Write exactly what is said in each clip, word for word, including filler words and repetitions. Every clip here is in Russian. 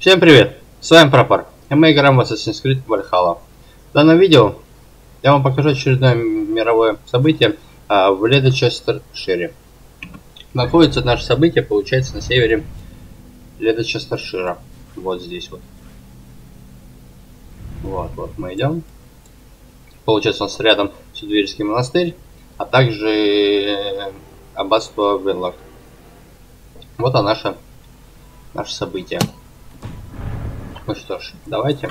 Всем привет! С вами Пропар, и мы играем в Assassin's Creed Valhalla. В данном видео я вам покажу очередное мировое событие а, в Ледочестершире. Находится наше событие, получается, на севере Ледочестершира. Вот здесь вот. Вот, вот мы идем. Получается, у нас рядом Судвирский монастырь, а также э, аббатство Венлок. Вот оно наше, наше событие. Ну что ж, давайте.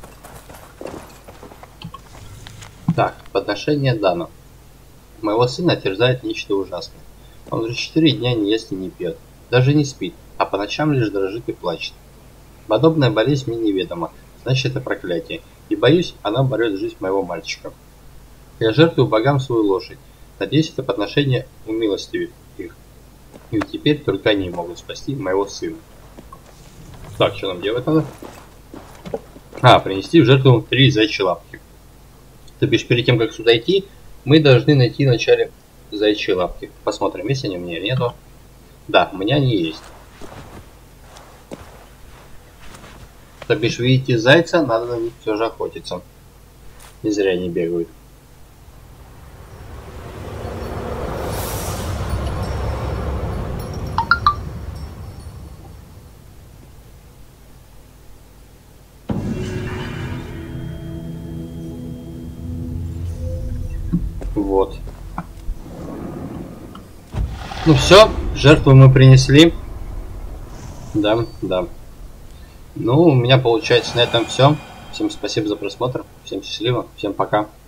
Так, подношение дано. Моего сына терзает нечто ужасное. Он уже четыре дня не ест и не пьет. Даже не спит, а по ночам лишь дрожит и плачет. Подобная болезнь мне неведома, значит это проклятие. И боюсь, она борет жизнь моего мальчика. Я жертвую богам свою лошадь. Надеюсь, это подношение умилостивит их. И теперь только они могут спасти моего сына. Так, что нам делать надо? А, принести в жертву три зайчьи лапки. То бишь, перед тем, как сюда идти, мы должны найти вначале зайчьи лапки. Посмотрим, есть они у меня или нету. Да, у меня они есть. То бишь, видите зайца, надо на них все же охотиться. Не зря они бегают. Вот. Ну все, жертву мы принесли. Да, да. Ну, у меня получается на этом все. Всем спасибо за просмотр. Всем счастливо. Всем пока.